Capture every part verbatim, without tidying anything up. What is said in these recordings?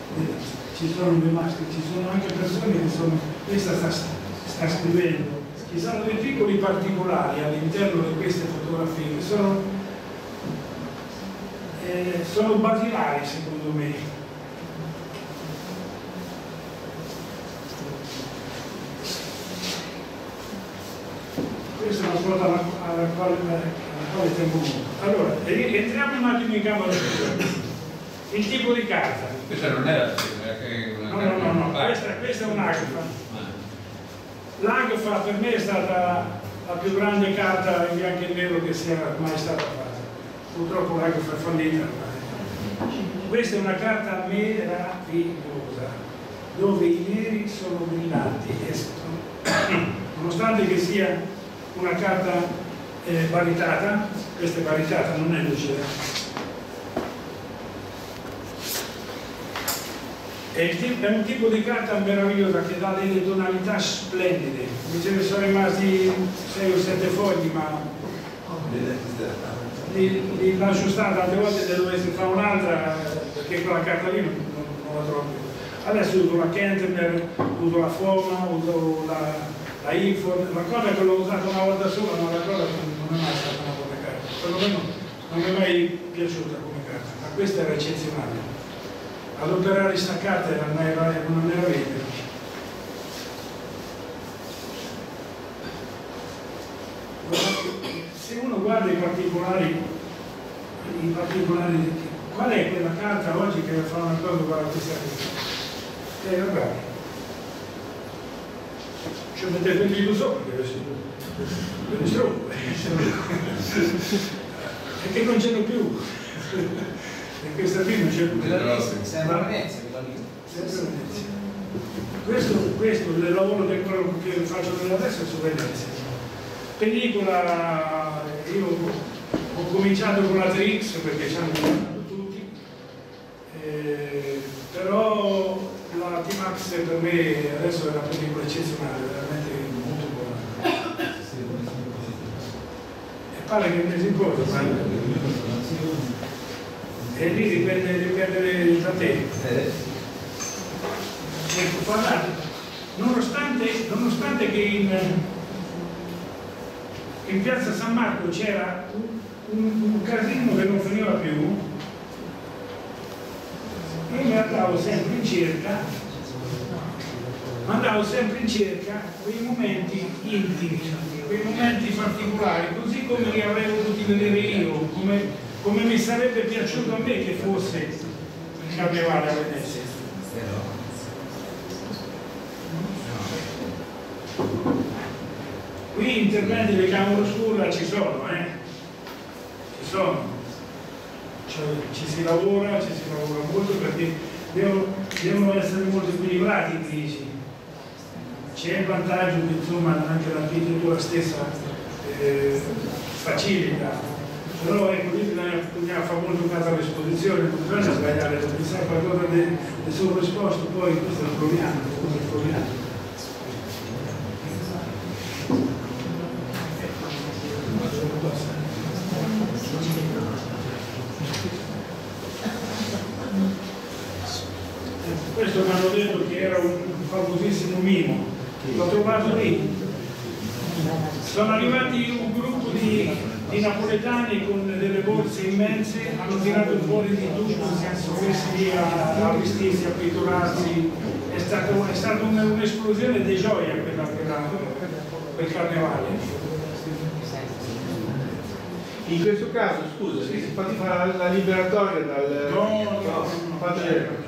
ci sono dei maschi, ci sono anche persone che sono, questa sta, sta scrivendo, ci sono dei piccoli particolari all'interno di queste fotografie che sono, eh, sono basilari secondo me. Questa è una cosa alla, alla, quale, alla quale tengo molto. Allora, entriamo un attimo in campo del il tipo di carta. Questa non è la stessa, è una no, no, no, no, no. Questa, questa è un'Agfa. L'Agfa per me è stata la più grande carta in bianco e nero che sia mai stata fatta. Purtroppo l'Agfa è fallita. Questa è una carta meravigliosa, dove i neri sono brillanti, escono. Nonostante che sia una carta eh, baritata, questa è baritata, non è lucida. È, è un tipo di carta meravigliosa che dà delle tonalità splendide. Mi ce ne sono rimasti sei o sette fogli, ma li, li lascio stare, tante volte se dovessi fare un'altra, perché quella carta lì non, non, non la trovo più. Adesso uso la Kentemer, uso la Foma, uso la, la Info, la cosa che l'ho usata una volta sola, ma la cosa che non è mai stata una buona carta. Perlomeno non mi è mai piaciuta come carta, ma questa era eccezionale. Ad operare questa carta era una meraviglia. Se uno guarda i particolari, i particolari, qual è quella carta oggi che fa una cosa uguale a questa qui? Eh vabbè, ci mettete il dito sopra, ve ne strovo, perché non ce n'è più. E questa qui non c'è più. Sempre a Venezia, questo, questo il lavoro che, che faccio adesso è su Venezia. Pellicola, io ho cominciato con la tre X perché ci hanno cominciato tutti, eh, però la T-Max per me adesso è una pellicola eccezionale, veramente molto buona. E pare che ne si può, e lì dipende, dipende da te. Ecco, guardate, nonostante, nonostante che in, in piazza San Marco c'era un, un, un casino che non finiva più, io mi andavo sempre in cerca, andavo sempre in cerca quei momenti intimi, quei momenti particolari, così come li avrei voluti vedere io, come come mi sarebbe piaciuto a me che fosse il carnevale a Venezia. Qui interventi di camera oscura ci sono, eh? Ci sono. Cioè, ci si lavora, ci si lavora molto perché devono, devono essere molto equilibrati i grigi. C'è il vantaggio che insomma anche l'architettura stessa eh, facilita. Però ecco, lì bisogna, bisogna fare molto caso all'esposizione, non bisogna sbagliare, perché se qualcosa di sovraesposto poi questo lo proviamo, lo proviamo. Questo mi hanno detto che era un famosissimo mimo, l'ho trovato lì. Sono arrivati un gruppo di i napoletani con delle borse immense, hanno tirato fuori di tutto, si sono messi lì a, a vestirsi, a pitturarsi, è stata un, un'esplosione di gioia quella, quella, quel carnevale. In questo caso, scusa, sì, si fatti fare la liberatoria dal... No, no, no, no, fate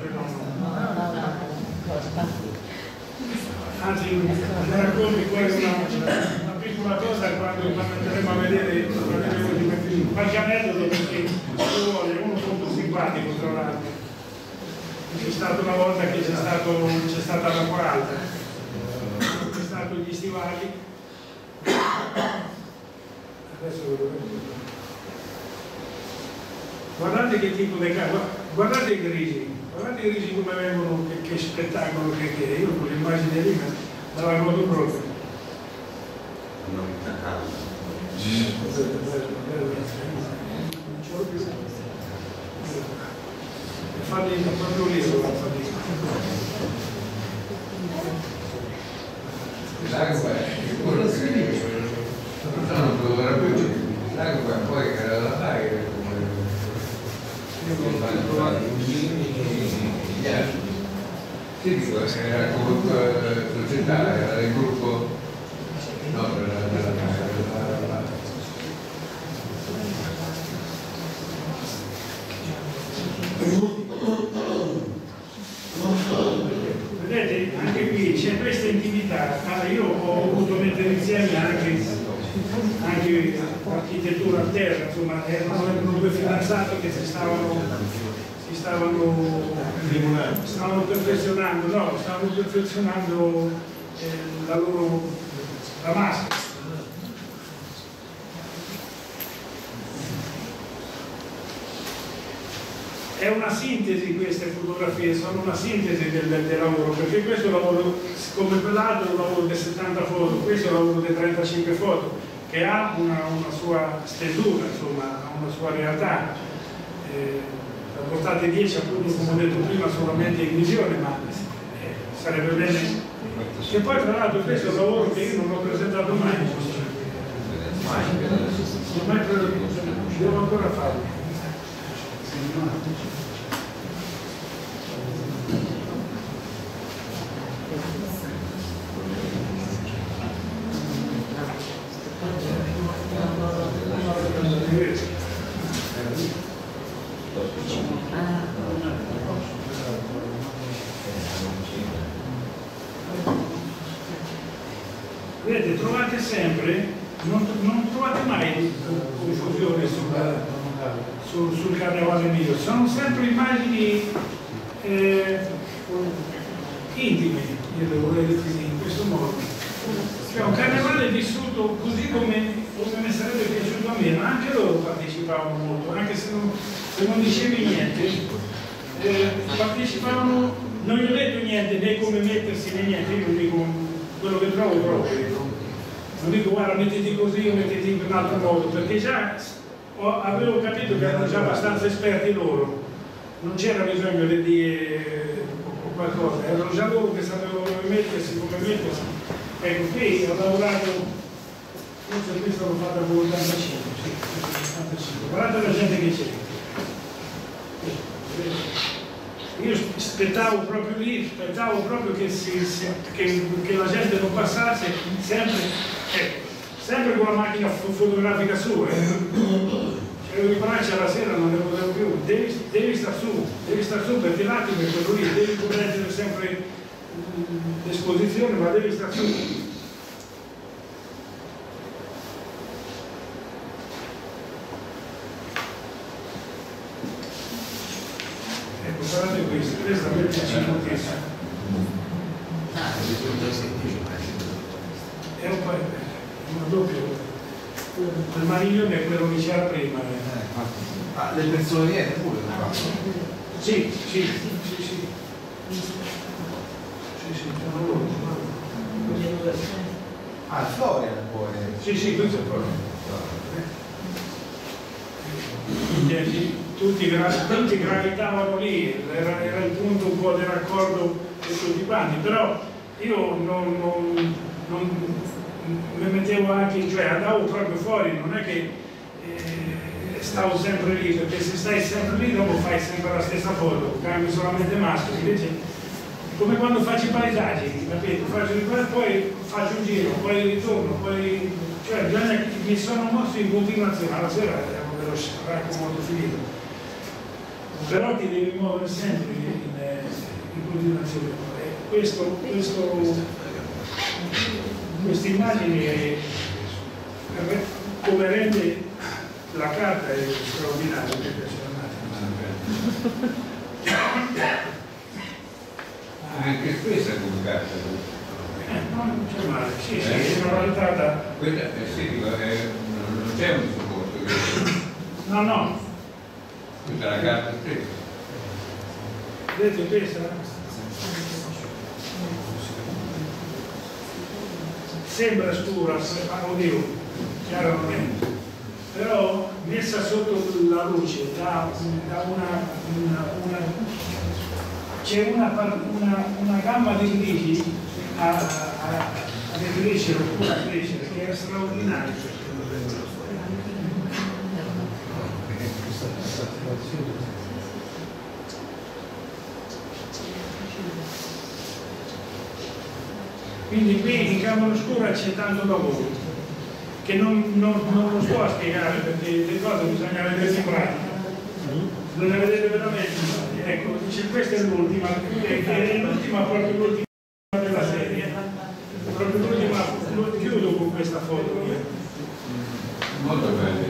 anzi, mi racconti poi una... una cosa quando andremo a vedere qualche aneddoto perché uno molto simpatico tra l'altro. C'è stata una volta che c'è stata la quaranta, c'è stato gli stivali, adesso ve lo vedo. Guardate che tipo di casa, guardate i grigi, guardate i grigi come vengono, che, che spettacolo che, che io con l'immagine lì me la godo proprio. Non farli proprio lì, L'acqua è sicuro che non doveva più, l'acqua poi era la l'aria sì, dico, era il gruppo societario, era il gruppo no, della vedete, anche qui c'è questa intimità. Allora, io ho voluto mettere insieme anche, anche l'architettura a terra, insomma, erano, erano due fidanzati che si stavano, si stavano, stavano perfezionando, no, stavano perfezionando eh, la loro la maschera. È una sintesi, queste fotografie sono una sintesi del, del lavoro, perché questo è un lavoro, come quell'altro è un lavoro di settanta foto, questo è un lavoro di trentacinque foto, che ha una, una sua stesura, insomma, ha una sua realtà. Eh, la portate dieci, appunto, come ho detto prima, solamente in visione, ma eh, sarebbe bene. E poi tra l'altro questo è un lavoro che io non ho presentato mai. Mai devo ancora farlo. Vedete, trovate sempre, non, non trovate mai confusione sulla Sul, sul carnevale mio, sono sempre immagini eh, intime, io le vorrei definire in questo modo. Cioè un carnevale vissuto così come, come mi sarebbe piaciuto a me, ma anche loro partecipavano molto, anche se non, se non dicevi niente, eh, partecipavano, non gli ho detto niente né come mettersi né niente, io non dico quello che trovo proprio, non dico guarda mettiti così o mettiti in un altro modo, perché già avevo capito che erano già abbastanza esperti loro, non c'era bisogno di dire qualcosa, erano già loro che sapevano come mettersi, come mettersi. Ecco, qui ho lavorato, forse questo l'ho fatto con l'ottantacinque, sì, l'ottantacinque. Guardate la gente che c'è. Io aspettavo proprio lì, aspettavo proprio che, si, che, che la gente non passasse sempre. Ecco, sempre con la macchina fotografica su, eh. C'avevo i bracci alla sera, non ne potevo più, devi, devi star su, devi star su perché l'attimo è quello lì, devi correggere sempre l'esposizione, ma devi star su. Ecco, guardate questo, questa mi piace moltissimo. È un po' una doppia, il Mariglione è quello che c'era prima. Eh. Ah, le persone pure lo fanno? Sì, sì, sì, sì. Sì, sì, sono loro. Ah, Florian poi. Sì, sì, questo è proprio. Tutti, tutti gravitavano lì, era, era il punto un po' del raccordo di tutti quanti, però io non, non, non mi mettevo anche, cioè andavo proprio fuori, non è che eh, stavo sempre lì, perché se stai sempre lì dopo fai sempre la stessa foto, cambi solamente maschera, invece come quando faccio i paesaggi, capito? Faccio il poi faccio un giro, poi ritorno, poi cioè bisogna che mi sono mosso in continuazione, alla sera ero veloce, era molto finito, però ti devi muovere sempre in, in, in continuazione. E questo, questo questa immagine è, come rende la carta è straordinaria, mi piace anche questa è pubblicata. eh, no, non c'è male, sì, sì, è una valutata. Quella è sì, dico, è, non c'è un supporto. No, no. Questa è la carta stessa. Vedete questa? Sembra scura, oddio, chiaro non è, però messa sotto la luce da, da una, una, una c'è una, una, una gamma di grigi a, a, a crescere oppure a crescere che è straordinaria. Quindi qui in camera oscura c'è tanto lavoro che non, non, non lo sto a spiegare perché le cose bisogna vedere in pratica, bisogna vedere veramente. Ecco, dice, questa è l'ultima, è l'ultima proprio l'ultima della serie, proprio l'ultima, lo chiudo con questa foto qui. Molto belle,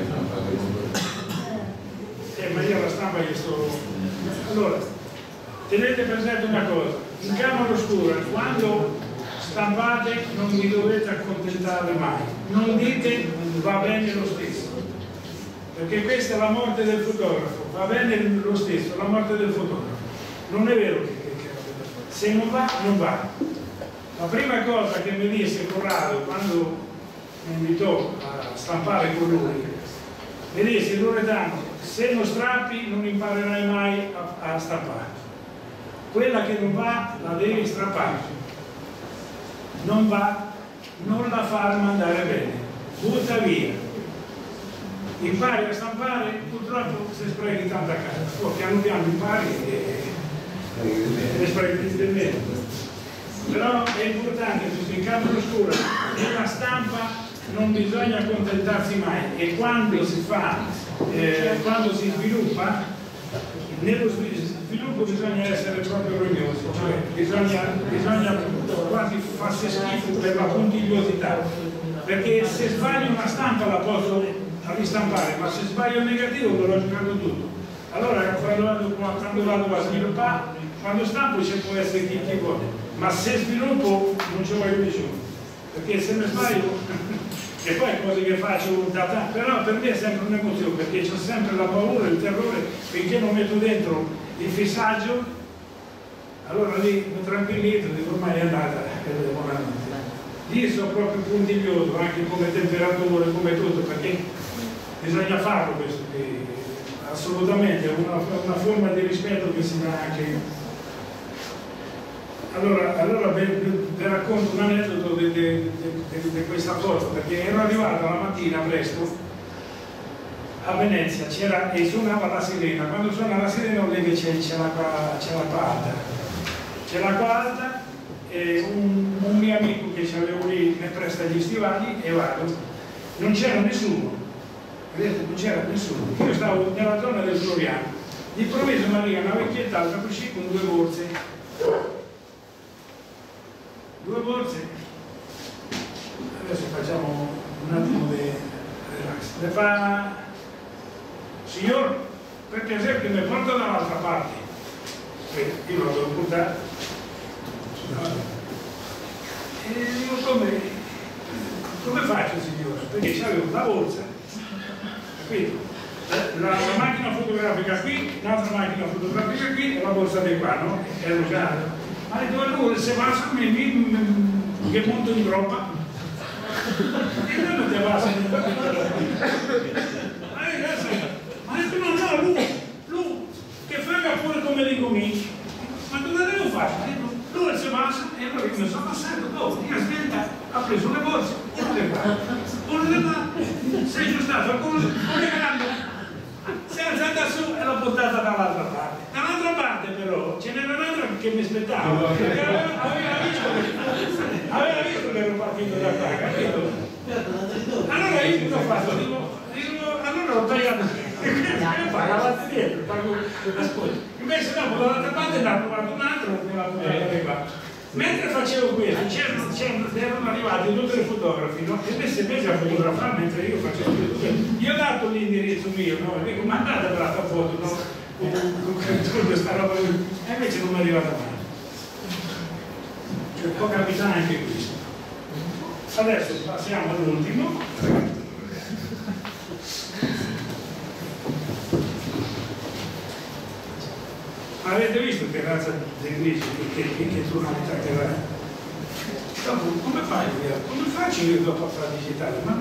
Eh, ma io la stampa gli sto... Allora, tenete presente una cosa, in camera oscura, quando stampate non vi dovete accontentare mai, non dite va bene lo stesso, perché questa è la morte del fotografo, va bene lo stesso, la morte del fotografo. Non è vero che, che, che se non va, non va. La prima cosa che mi disse Corrado quando mi invitò a stampare con lui, mi disse: Loredano, se non strappi non imparerai mai a, a stampare. Quella che non va la devi strappare. Non va, non la far mandare bene, butta via. Impari a stampare, purtroppo se sprechi tanta carta, poi piano piano impari e ne sprechi del meno. Però è importante perché in camera oscura nella stampa non bisogna accontentarsi mai, e quando si fa, eh, quando si sviluppa, nello sviluppo bisogna essere proprio rognosi, cioè bisogna, bisogna quasi farsi schifo per la puntigliosità, perché se sbaglio una stampa la posso ristampare, ma se sbaglio il negativo me l'ho giocato tutto. Allora quando vado, quando vado a sviluppare, quando stampo ci può essere chi, chi vuole, ma se sviluppo non ci voglio nessuno, perché se mi sbaglio e poi cose che faccio da tanto, però per me è sempre un'emozione, perché ho sempre la paura, il terrore, finché non metto dentro il fissaggio, allora lì mi tranquillizzo, dico ormai è andata, e buonanotte. Lì sono proprio puntiglioso, anche come temperature, come tutto, perché bisogna farlo questo, che assolutamente è una, una forma di rispetto che si dà anche. Allora, allora vi, vi racconto un aneddoto di, di, di, di questa foto, perché ero arrivato la mattina presto a Venezia, c'era e suonava la sirena. Quando suona la sirena vuol dire che c'è l'acqua alta, c'è l'acqua alta, e un, un mio amico che c'avevo lì mi presta gli stivali e vado, non c'era nessuno, vedete, non c'era nessuno, io stavo nella zona del Floriano, d'improvviso mi arriva una vecchietta alta così con due borse. Due borse, adesso facciamo un attimo di relax. Le fa, signor, per piacere che mi porta dall'altra parte. Io lo devo portare. E dico come, come faccio signore? Perché c'avevo la borsa, capito? La, la macchina fotografica qui, un'altra macchina fotografica qui e la borsa di qua, no? Ero già. Ma allora se passa mi, mi, mi, che monto in groppa e noi non ti passa ma detto no no lui, lui che frega pure come dico mi, ma cosa devo fare? Lui si passa e allora io mi sono passato dopo, io aspetta, ha preso le borse, uno le fa, uno le fa, sei giustato, uno le grande, si è alzata su e l'ho portata dall'altra parte. Dall'altra parte però ce n'era un'altra che mi aspettava, perché aveva, aveva, visto che, aveva visto che ero partito da qua, capito? Allora io cosa ho fatto? Dico, dico, allora l'ho tagliato e poi avanti dietro, invece dopo dall'altra parte ne ha trovato un altro e me l'ha portata di qua. Mentre facevo questo c'erano arrivati tutti i fotografi, no? E questi invece a fotografare mentre io facevo questo. Io ho dato l'indirizzo mio, no? E dico mandate per la foto, no? Con questa roba lì. E invece non mi è arrivata mai. Cioè può capitare anche questo. Adesso passiamo all'ultimo. Avete visto che razza di grigi, che, che, che tonalità che va? Dopo, come fai? Come faccio io dopo a fare digitale? Ma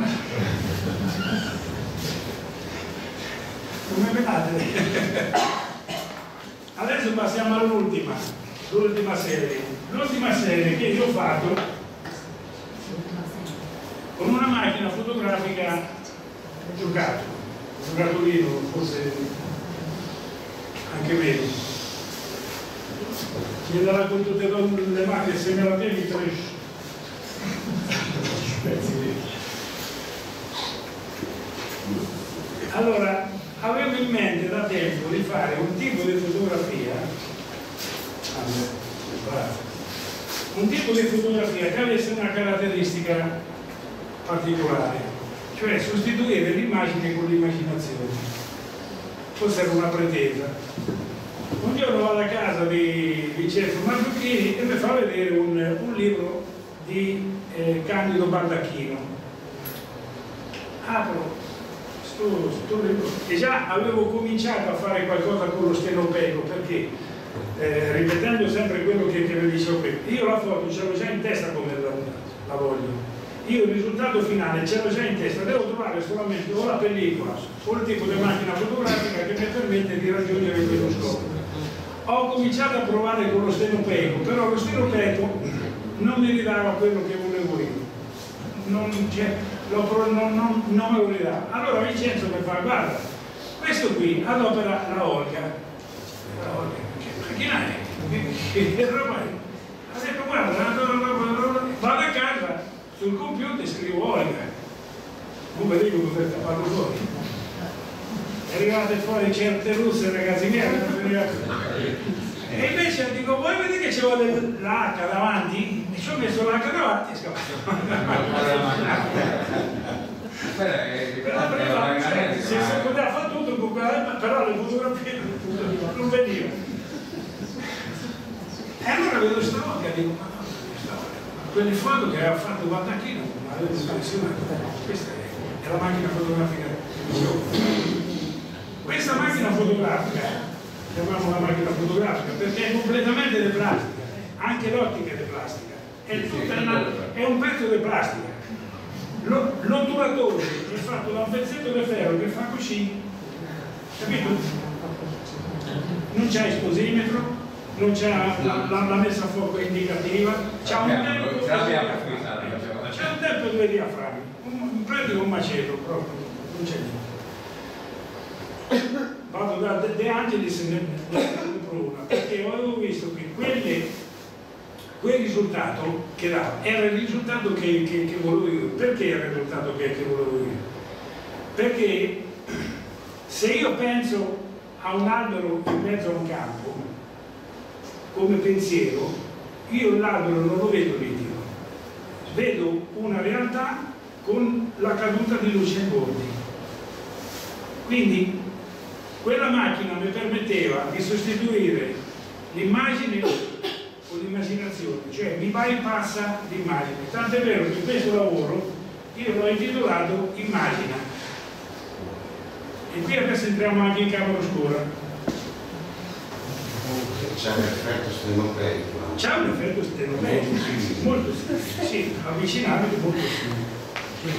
come vedete? Adesso passiamo all'ultima. l'ultima serie. L'ultima serie che io ho fatto con una macchina fotografica giocato, un giocatorino, forse anche meno. Mi darà conto le macchine, se me la devi tre pezzi di. Allora, avevo in mente da tempo di fare un tipo di fotografia, un tipo di fotografia che avesse una caratteristica particolare, cioè sostituire l'immagine con l'immaginazione. Forse era una pretesa. Un giorno vado a casa di Vincenzo Mazzucchini e mi fa vedere un, un libro di eh, Candido Baldacchino. Apro sto, sto libro e già avevo cominciato a fare qualcosa con lo stenopeco, perché eh, ripetendo sempre quello che, che vi dicevo prima, io la foto ce l'ho già in testa come la, la voglio. Io il risultato finale ce l'ho già in testa, devo trovare solamente o la pellicola o il tipo di macchina fotografica che mi permette di raggiungere quello scopo. Ho cominciato a provare con lo stenopeco, però lo stenopeco non mi ridava quello che volevo io, non, cioè, lo, non, non, non me lo ridava. Allora Vincenzo mi fa: guarda, questo qui adopera la Olga. La Olga, che macchina è? Che roba è? Ha detto: guarda, vado a casa, sul computer scrivo Olga, non vedevo cosa parlo fuori. Arrivate fuori certe russe, ragazzi miei, e invece dico: voi vedete che c'è l'H davanti? E ci ho messo l'H davanti e scavato. Se si poteva fare tutto con quella, però le fotografie non veniva. E allora vedo questa volta e dico: ma no, questa volta, quelle foto che aveva fatto Baldacchino, ma avevo impressionato. Questa è la macchina fotografica che dicevo. Questa macchina fotografica, chiamiamola macchina fotografica, perché è completamente di plastica, anche l'ottica è di plastica, è, tutta una, è un pezzo di plastica. L'otturatore è fatto da un pezzetto di ferro che fa così, capito? Non c'è esposimetro, non c'è la, la, la messa a fuoco indicativa, c'è un tempo, c'è un tempo due diaframmi, un, pratica un maceto proprio, non c'è niente. Vado da De Angelis e ne compro una, perché avevo visto che quelle, quel risultato che dava era il risultato che, che, che volevo io. Perché era il risultato che, che volevo io? Perché se io penso a un albero in mezzo a un campo come pensiero, io l'albero non lo vedo nitido, vedo una realtà con la caduta di luce ai bordi. Quindi quella macchina mi permetteva di sostituire l'immagine con l'immaginazione, cioè mi bypassa l'immagine. Tant'è vero che questo lavoro io l'ho intitolato Immagina. E qui adesso entriamo anche in camera oscura. C'è un effetto stenopeico. C'è un effetto stenopeico, molto simile, sì, avvicinabile, molto simile.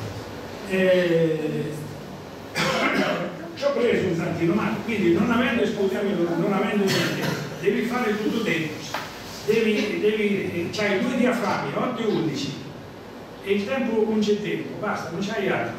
E... ci ho preso un tantino, ma quindi non avendo esposizione, non avendo niente, devi fare tutto dentro, devi, devi, c'hai due diaframmi, otto e undici, e il tempo un centimetro, basta, non c'hai altro.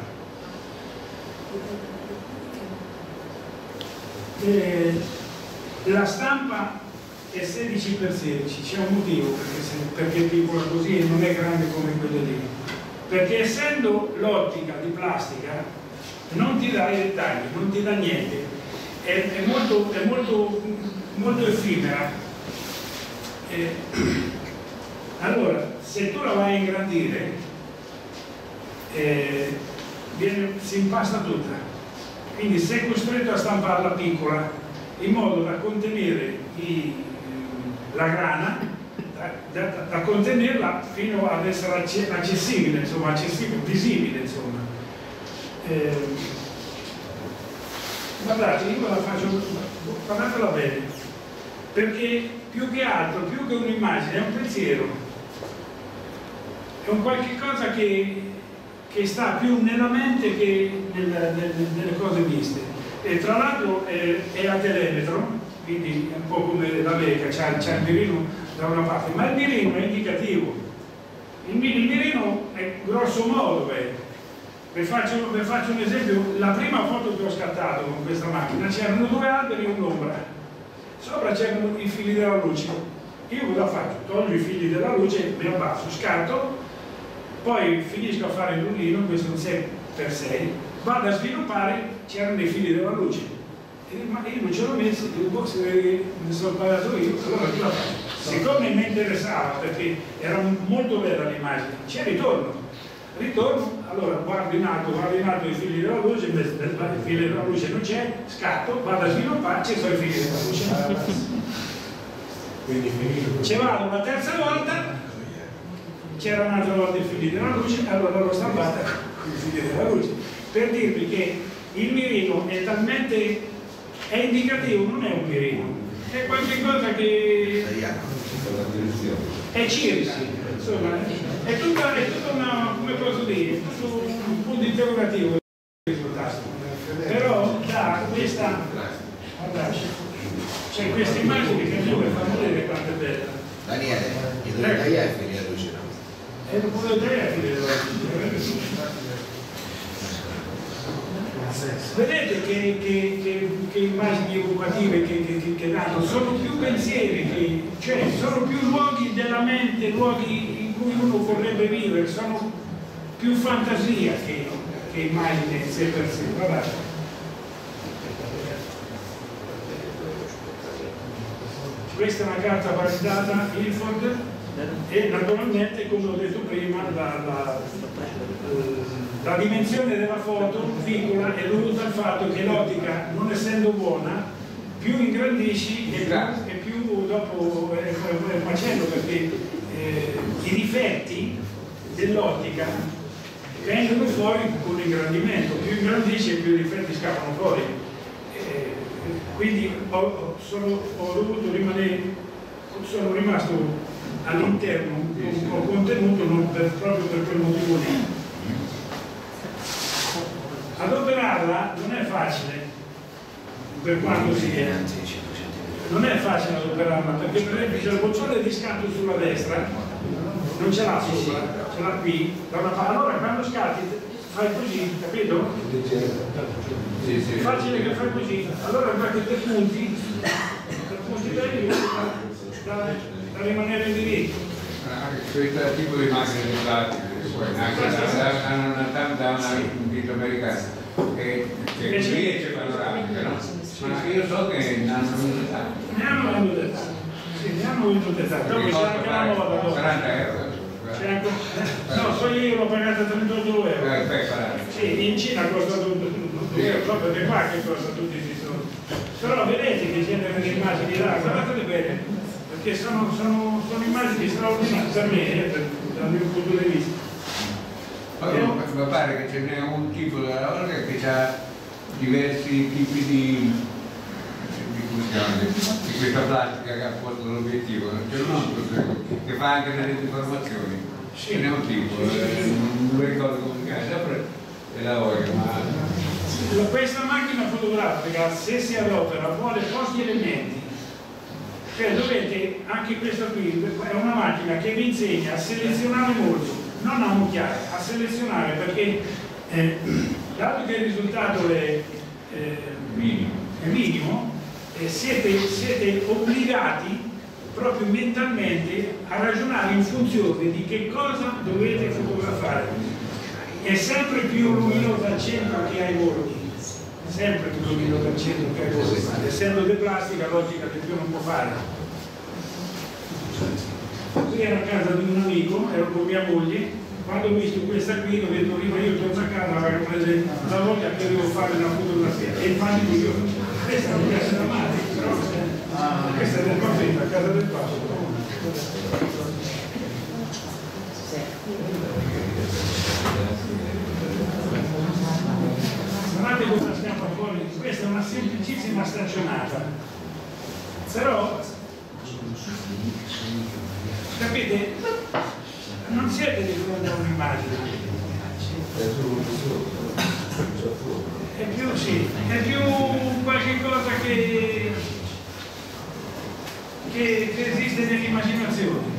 E la stampa è sedici per sedici, c'è un motivo perché, se, perché è piccola così e non è grande come quella lì, perché essendo l'ottica di plastica non ti dà i dettagli, non ti dà niente, è, è, molto, è molto, molto effimera. Eh, allora, se tu la vai a ingrandire, eh, viene, si impasta tutta, quindi sei costretto a stamparla piccola in modo da contenere i, la grana, da, da, da contenerla fino ad essere accessibile, insomma, accessibile, visibile, insomma. Eh, guardate, io la faccio, guardatela bene, perché più che altro, più che un'immagine, è un pensiero, è un qualche cosa che, che sta più nella mente che nel, nel, nelle cose viste. E tra l'altro è, è a telemetro, quindi è un po' come l'America, c'è il mirino da una parte, ma il mirino è indicativo. Il, il mirino è grosso modo, beh. Vi faccio, vi faccio un esempio, la prima foto che ho scattato con questa macchina c'erano due alberi e un'ombra, sopra c'erano i fili della luce. Io cosa faccio? Toglio i fili della luce, mi abbasso, scatto, poi finisco a fare il rullino, questo è un sei per sei, vado a sviluppare, c'erano dei fili della luce, e, ma io non ce l'ho messo, il box mi sono pagato io, allora che la faccio? Siccome mi interessava, perché era molto bella l'immagine, c'è ritorno, ritorno, allora guardo in alto, guardo in alto i fili della luce, invece il filo della luce non c'è, scatto, vado a sviluppare, ci sono i fili della luce. Ci vado la terza volta, c'era un'altra volta i fili della luce, allora l'ho stampata con i fili della luce, per dirvi che il mirino è talmente, è indicativo, non è un mirino, è qualcosa che è circa, insomma, è tutta, è tutta una, come posso dire, tutto un punto interrogativo il risultato, però da questa, guardate, c'è questa immagine che mi fa vedere quanto è bella. Daniele, i due tagliare fili a luce, no? E non può tagliare fili a luce. Vedete che, che, che, che immagini evocative che, che, che danno, sono più pensieri, che, cioè sono più luoghi della mente, luoghi in cui uno vorrebbe vivere, sono più fantasia che, che immagine in sé per sé. Guardate. Questa è una carta validata Ilford e naturalmente, come ho detto prima, la, la, la dimensione della foto piccola è dovuta al fatto che l'ottica, non essendo buona, più ingrandisci e più, e più dopo è, è un macello, perché eh, i difetti dell'ottica vengono fuori con l'ingrandimento, più ingrandisci e più i difetti scappano fuori. Eh, quindi ho, sono, ho dovuto rimanere, sono rimasto all'interno un po' contenuto non per, proprio per quel motivo lì. Adoperarla non è facile, per quanto sia, non è facile adoperarla, perché per esempio c'è il boccone di scatto sulla destra, non ce l'ha sopra, ce l'ha qui, da una parte. Allora quando scatti fai così, capito? Sì, sì. È facile che fai così, allora guarda che te punti, te punti bene da, da, da rimanere in diritto. Anche questo tipo di macchine di plastica, anche hanno una tanta un dito americano che riesce panoramica, no? Ma io so che ne hanno venduto tanto. Ne hanno venduto tanto, sì, ne hanno venduto tanto, dopo c'è anche la moda dopo. quaranta euro. No, poi io l'ho pagata trentotto euro. Eh, sì, in Cina costa tutto, tutto euro, so perché qua che costa tutti i soldi. Però vedete che c'è delle immagini là, guardate bene, perché sono, sono, sono immagini straordinarie per me, eh, per, dal mio punto di vista. Poi mi pare che ce n'è un tipo della Olga che ha diversi tipi di, di, di questa plastica che ha posto l'obiettivo, non c'è uno che fa anche delle informazioni. Ce n'è un tipo, eh, non mi ricordo come si chiama, sempre è la Olga, ma questa macchina fotografica, se si adopera, vuole pochi elementi. Cioè dovete, anche questa qui è una macchina che vi insegna a selezionare molto, non a mucchiare, a selezionare, perché eh, dato che il risultato è, eh, minimo, è minimo eh, siete, siete obbligati proprio mentalmente a ragionare in funzione di che cosa dovete fotografare. È sempre più luminoso al centro che ai bordi, sempre più luminoso al centro che ai bordi, essendo di plastica logica che più non può fare. Qui ero a casa di un amico, ero con mia moglie, quando ho visto questa qui ho detto prima io torno a casa, avevo preso la voglia che devo fare una fotografia e infatti io questa non piace da male, però questa è del partito, a casa del passo. Guardate cosa scappa fuori, questa è una semplicissima staccionata, però capite, non siete di fronte a un'immagine, è più sì, è più qualche cosa che che, che esiste nell'immaginazione.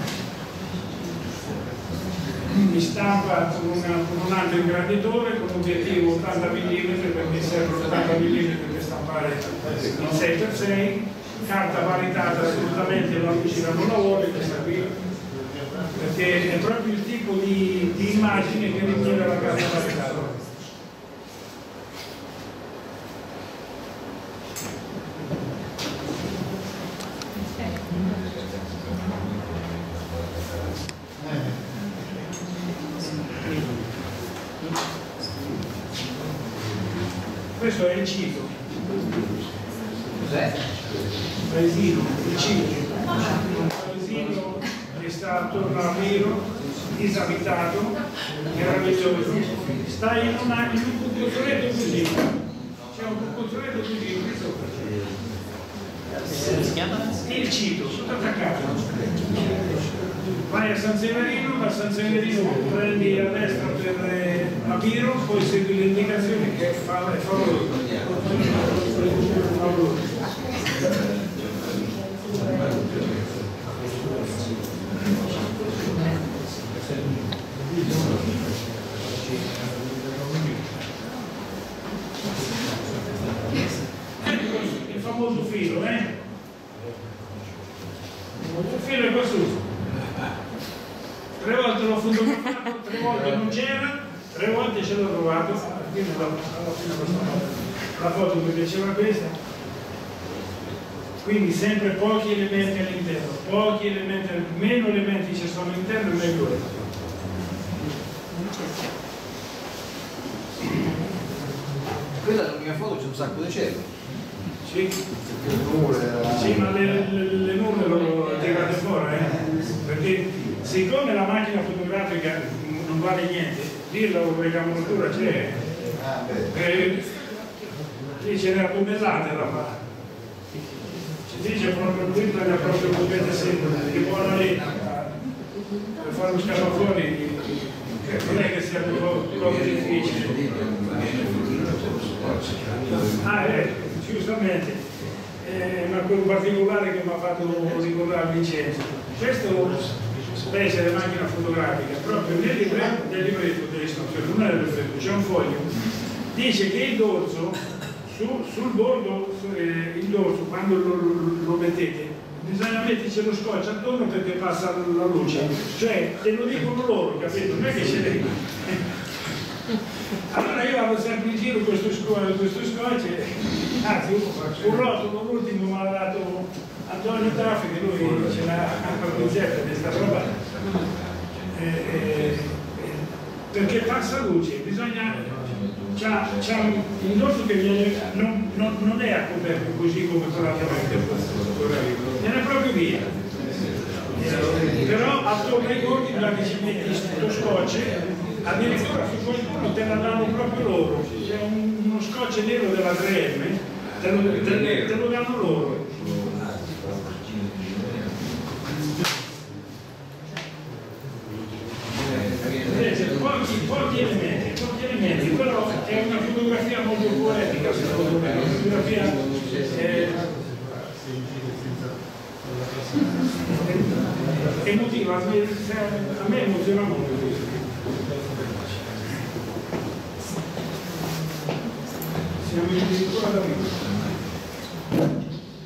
Mi stampa con, una, con un altro ingranditore con un obiettivo ottanta millimetri, perché servono ottanta millimetri per stampare in sei per sei, carta paritata, assolutamente la luce non la vuole questa qui, perché è proprio il tipo di, di immagine che richiede la carta paritata. Questo è il cito. Cos'è? Paesino, il cito. Un paesino che sta attorno a Miro, disabitato, meraviglioso. Sta in, una, in un cucuzzoletto così. C'è un cucuzzoletto così qui sopra. Si chiama? Il cito, tutto attaccato. Vai a San Severino, da San Severino prendi a destra per eh, a Piro, poi segui le indicazioni che fa, è favoloso. Ecco il famoso filo, eh? Il filo è questo. Tre volte l'ho fotografato, tre volte non c'era, tre volte ce l'ho trovato, alla fine, alla fine la foto mi piaceva questa. Quindi sempre pochi elementi all'interno, pochi elementi, meno elementi ci sono all'interno meglio è. Quella nell'unica foto c'è un sacco di cielo. Sì, sì, ma le, le, le nuvole lo tirate fuori, eh? Perché siccome la macchina fotografica non vale niente, lì la recameratura c'è, eh, lì c'è la tonnellata da fare. Si dice proprio qui prende proprio un potete sempre, che buona lì per fare un scalafuori, non è che sia un po' difficile. Ah, ecco, giustamente, è una cosa particolare che mi ha fatto ricordare Vincenzo. Questo specie di macchina fotografica, proprio nel libretto, nel libretto delle istruzioni, non è nel libretto, c'è un foglio, dice che il dorso, su, sul bordo, eh, il dorso, quando lo, lo, lo mettete, bisogna metterci lo scotch attorno perché passa la luce, cioè te lo dicono loro, capito? Non è che ce l'hai. Allora io vado sempre in giro questo, questo scotch, anzi un rotolo, l'ultimo me l'ha dato Antonio Taffi, che lui ce l'ha a ricetta di sta roba, eh, eh, perché passa luce, bisogna, c'ha, c'ha un dorso che viene, non, non, non è a coperto così come quell'altra volta, viene proprio via. Eh, però attorno ai bordi bisogna ci metti lo scotch, addirittura su qualcuno te la danno proprio loro, c'è un, uno scotch nero della tre emme, te lo, te, te lo danno loro. Vedete, pochi, pochi elementi, pochi elementi, però è una fotografia molto poetica, secondo me, una fotografia eh, emotiva, a me emoziona molto questo. Siamo addirittura da qui.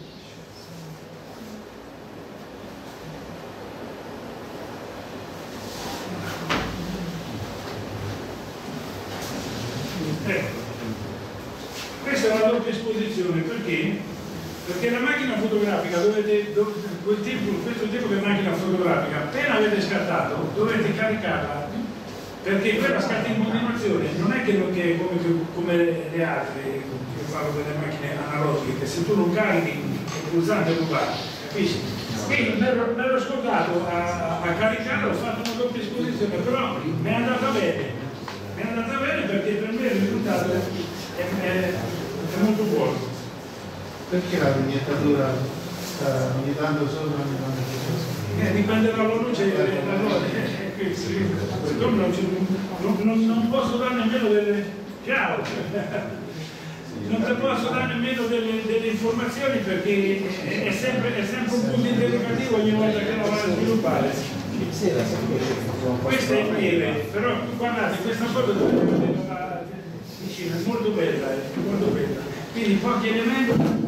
Ecco, questa è una doppia esposizione, perché? Perché la macchina fotografica, dovete, dov, quel tipo, questo tipo di macchina fotografica, appena avete scattato, dovete caricarla, perché quella scatta in continuazione, non è che, non, che come, come le altre, che parlo delle macchine analogiche, che se tu non carichi il pulsante non va, capisci? Quindi mi ero scordato a, a caricare, ho fatto una doppia esposizione, però mi è andata bene. Mi è andata bene perché per me il risultato è, è, è molto buono. Perché la vignettatura sta vignetando solo ogni tanto? Eh, dipende dalla luce e dalla luce. Siccome non, non, non, non posso dare nemmeno delle... Ciao! non ti posso dare nemmeno delle, delle informazioni perché è, è, sempre, è sempre un punto interrogativo ogni volta che la vai a sviluppare. Questa è miele, però guardate, questa foto dovete vedere vicino, è molto bella, è molto bella. Quindi pochi elementi.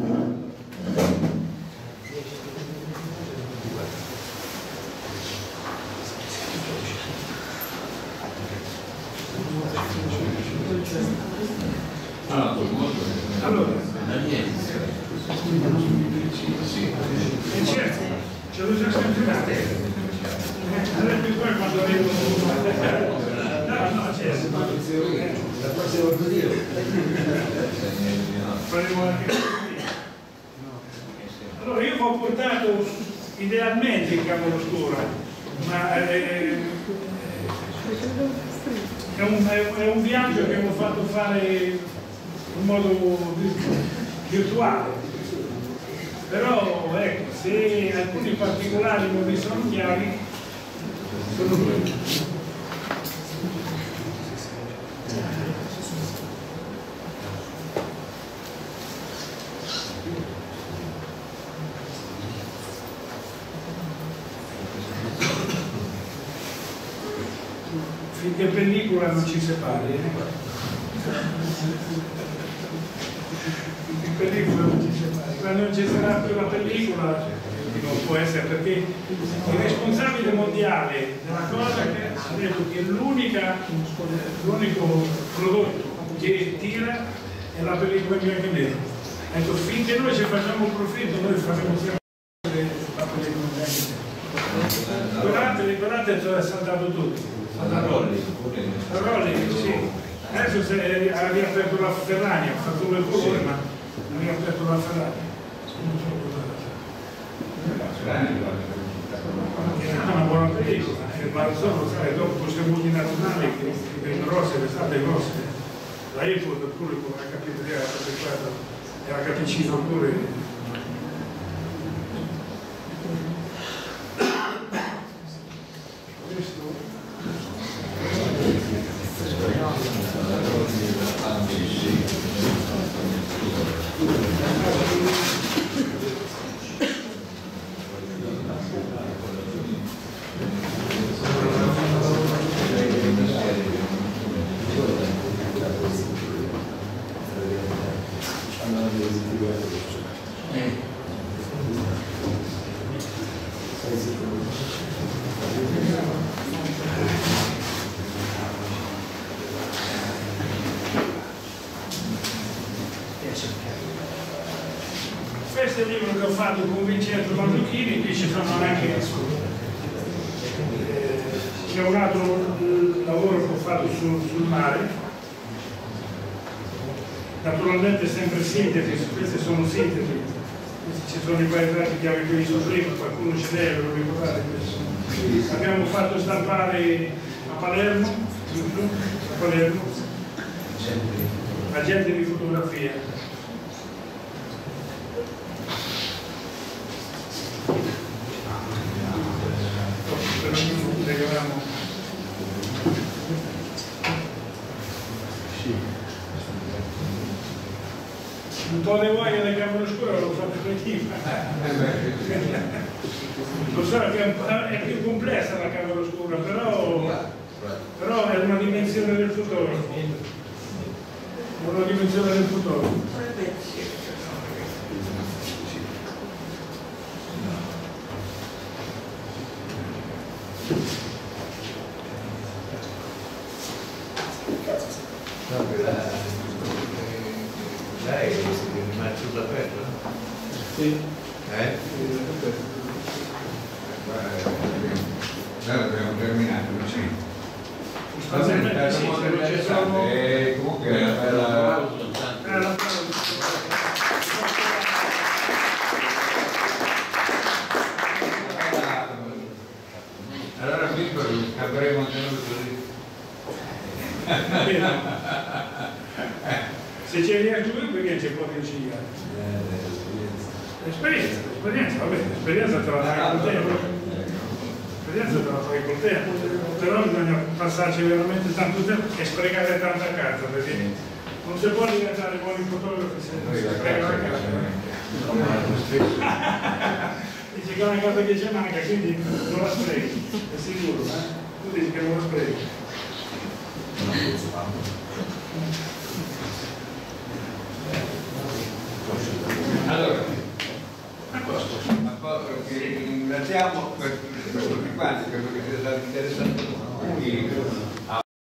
Allora, e certo, ce l'ho già scampionato. Adesso qua quando arrivo. No, no, certo. Faremo anche così. Allora io vi ho portato idealmente il cavolo scuro, ma eh, è, un, è un viaggio che ho fatto fare in modo virtuale, però ecco, se alcuni particolari non vi sono chiari, sono quelli. Finché pellicola non ci separi, eh? In pellicola non ci separi. Quando non ci sarà più la pellicola non può essere, perché il responsabile mondiale della cosa che ha detto che l'unico prodotto che tira è la pellicola in bianco e nero. Ecco, finché noi ci facciamo un profitto noi faremo sempre la pellicola in bianco e nero. Guardate, guardate, è saltato tutto. La Rolli, la Rolli, sì. Adesso se ha riaperto la Ferrari, ha fatto due colori, ma ha riaperto la Ferrari. Non so cosa. È una buona pellicola, ma solo, sai, dopo queste multinazionali che vengono grosse, le state grosse, la Apple pure con la capitale e la capicino pure. Questo è il libro che ho fatto con Vincenzo Mazzucchini, qui ci sono anche eh, c'è un altro lavoro che ho fatto sul, sul mare, naturalmente sempre sintesi, queste sono sintesi, ci sono i paesaggi che avevo visto prima, qualcuno ce l'è, ve lo ricordate questo. Abbiamo fatto stampare a Palermo, a Palermo, agente di fotografia. Un po' le voglie del cavolo scuro l'ho fatto prima. Lo so che è più complessa la cavolo scura, però, però è una dimensione del fotografo. È una dimensione del fotografo. Lei è rimasto d'aperto? Sì. Eh? Allora abbiamo terminato, sì. Sostanzialmente sì, se non ci sono... E comunque è una bella... Allora Piccolo avremo tenuto così. Se ci riesco io perché c'è poco consigliare. L'esperienza, l'esperienza, vabbè, l'esperienza te la fai col tempo. L'esperienza te la fai col tempo, però bisogna passarci veramente tanto tempo e sprecare tanta carta, perché non si può diventare buoni fotografi se non si prega la carta. Dice che è una cosa che ci manca, quindi non la sprechi, è sicuro, eh? Tu dici che non la sprechi. Allora, ringraziamo per tutti quanti, credo che sia stato interessante.